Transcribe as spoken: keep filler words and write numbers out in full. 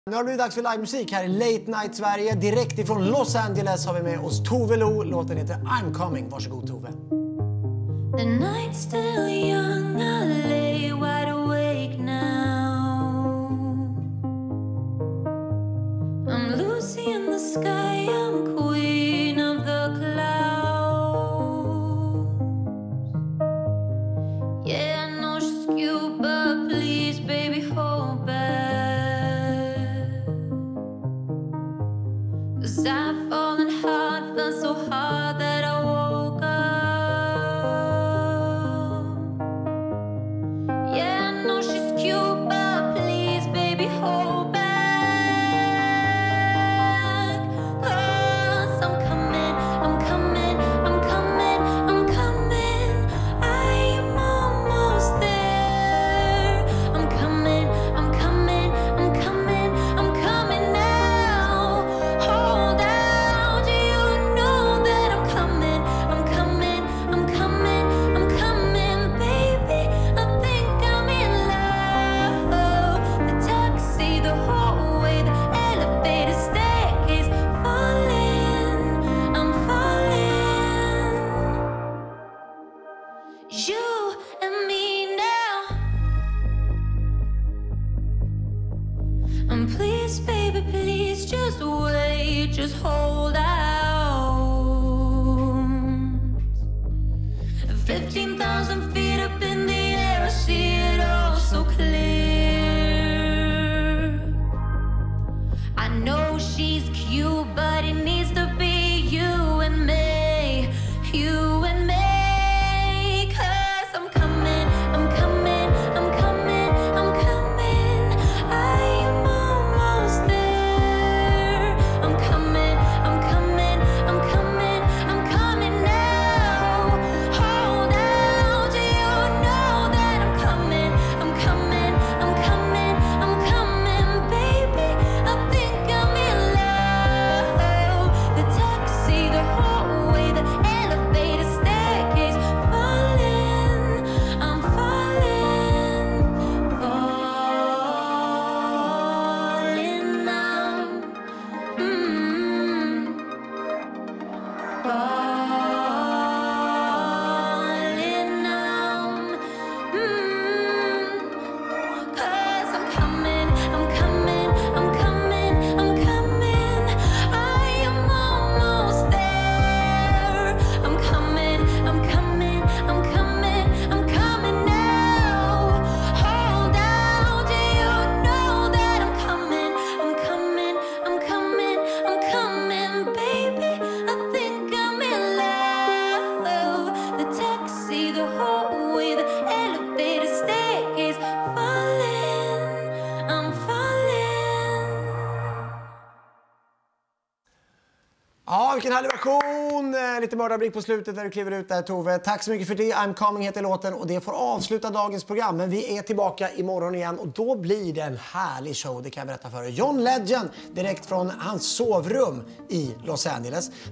Nu har det blivit dags för livemusik här i Late Night Sverige. Direkt ifrån Los Angeles har vi med oss Tove Lo. Låten heter I'm Coming. Varsågod Tove. The night's still young, I lay wide awake now. I'm Lucy in the sky, I'm queen of the clouds. Yeah, I know she's cute, but please, baby, hold back. 'Cause I've fallen hard, felt so hard that I woke up. Yeah, I know she's cute, but please, baby, hold back. 'Cause I'm coming, I'm coming, I'm coming, I'm coming. I am almost there. I'm coming, I'm coming, I'm coming, I'm coming now. Hold out, do you know that I'm coming, I'm coming, I'm coming, I'm coming, baby. I think I'm in love. The taxi, the hallway, the elevator, staircase, falling, I'm falling. You and me now. And please, baby, please, just wait, just hold out. Fifteen thousand feet up in the air, I see it all so clear. I know she's cute, but it needs to be you and me, you and me. 'Cause I'm coming, I'm coming, I'm coming, I'm coming. I am almost there. I'm coming, I'm coming, I'm coming, I'm coming now. Hold out, do you know that I'm coming, I'm coming, I'm coming, I'm coming, baby. I think I'm in love. The taxi, the hallway, the elevator, staircase, falling, I'm falling, falling now. Mm. Falling now. Mm. 'Cause I'm coming, I'm coming, I'm coming, I'm coming. I am almost there. I'm coming, I'm coming, I'm coming, I'm coming now. Hold out, do you know that I'm coming, I'm coming, I'm coming, I'm coming, baby. I think I'm in love. The taxi, the hallway, the elevator, staircase, falling, I'm falling. Ja, vilken härlig version. Eh, Lite mördarblick på slutet när du kliver ut där Tove. Tack så mycket för det. I'm Coming heter låten och det får avsluta dagens program. Men vi är tillbaka imorgon igen och då blir det en härlig show, det kan jag berätta för er. John Legend direkt från hans sovrum i Los Angeles.